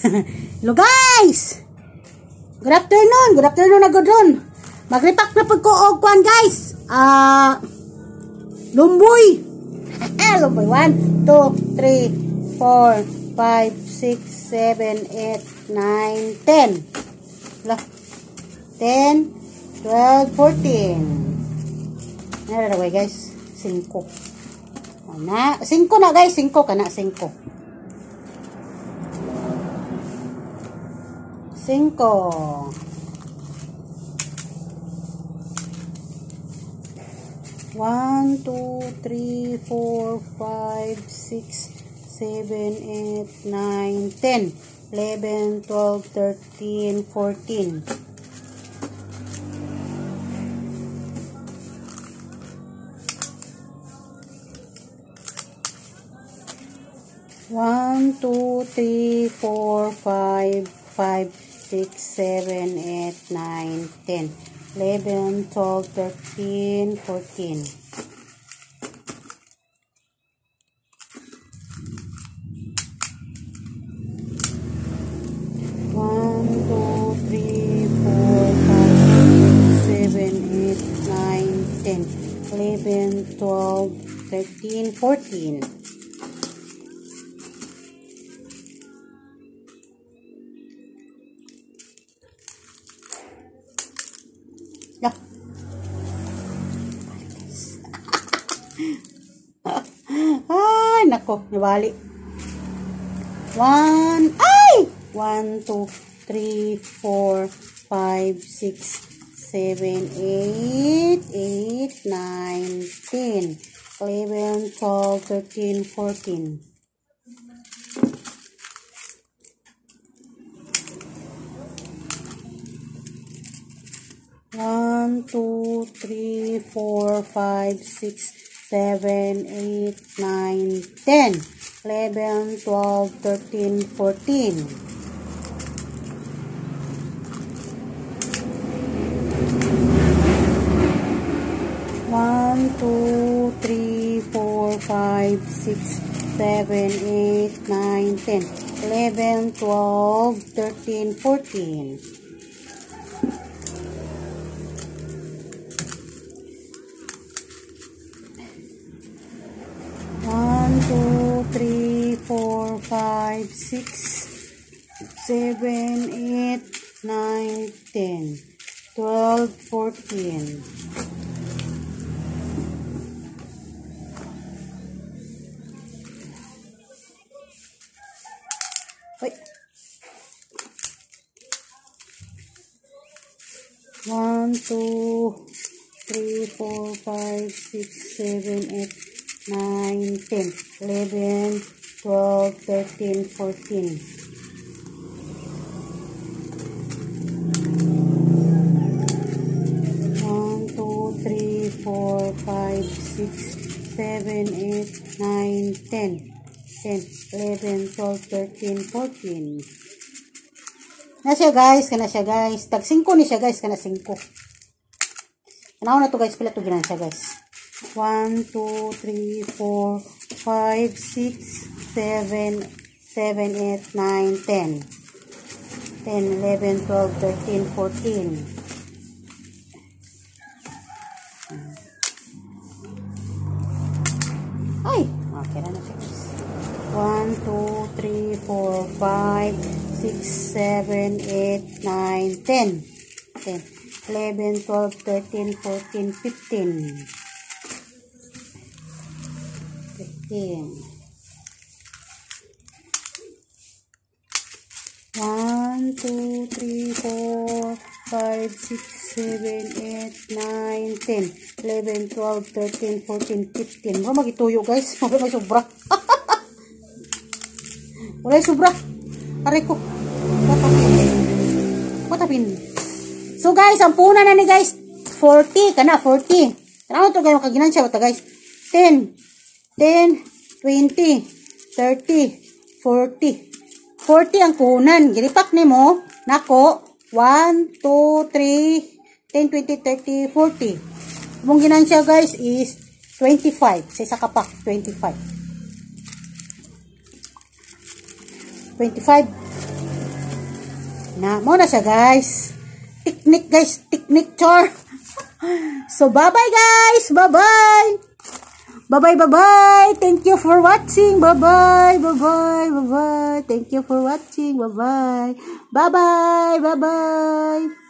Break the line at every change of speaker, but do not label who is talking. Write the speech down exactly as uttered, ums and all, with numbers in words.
Hello guys! Good afternoon! Good afternoon na good ron! Magripak na pag ko og kuan guys! Ah... Uh, lumboy! Lumboy! one, two, three, four, five, six, seven, eight, nine, ten. ten, twelve, fourteen. Naraway guys. cinco. Na, cinco na guys. cinco ka na. cinco. cinco. one, two, three, four, five, six, seven, eight, nine, ten, eleven, twelve, thirteen, fourteen. one, two, three, four, five, five, six, seven, eight, nine, ten, eleven, twelve, thirteen, fourteen. one, two, three, four, five, six, seven, eight, nine, ten, eleven, twelve, thirteen, fourteen. Yeah. Ay, nako, nabali. One, ay! One, two, three, four, five, six, seven, eight, eight, nine, ten, eleven, twelve, thirteen, fourteen. one, two, three, four, five, six, seven, eight, nine, ten, eleven, twelve, thirteen, fourteen. one, two, three, four, five, six, seven, eight, nine, ten, eleven, twelve, thirteen, fourteen. one, two, three, four, five, six, seven, eight, nine, ten, twelve, fourteen. Wait. one, two, three, four, five, six, seven, eight, nine, ten, eleven, twelve, thirteen, fourteen. one, two, three, four, five, six, seven, eight, nine, ten, ten, eleven, twelve, thirteen, fourteen. Na siya guys, kana siya guys. Tag cinco ni siya guys, kana cinco. Kanaw na to guys, pila to ginan siya guys. one, two, three, four, five, six, seven, seven, eight, nine, ten, ten, eleven, twelve, thirteen, fourteen. Ay, okay na na siya guys. one, two, three, four, five, six, seven, eight, nine, ten, ten, eleven, twelve, thirteen, fourteen, fifteen. one, two, three, four, five, six, seven, eight, nine, ten, eleven, twelve, thirteen, fourteen, fifteen. Wala magituyo guys. Wala may sobra. Wala yung sobra. Aray ko. Matapin. Matapin. So guys, ang puna na ni guys. forty. Kana, forty. Kana ito kayo makaginansya. Wata guys. ten. ten, twenty, thirty, forty. forty ang kunan. Giripak ni mo. Nako. one, two, three, ten, twenty, thirty, forty. Mong ginansya guys is twenty-five. Sa isa kapak. twenty-five. twenty-five. Na, mo na siya guys. Technique guys, technique char. So bye-bye guys. Bye-bye. Bye-bye, bye-bye. Thank you for watching. Bye-bye. Bye-bye. Bye-bye. Thank you for watching. Bye-bye. Bye-bye. Bye-bye.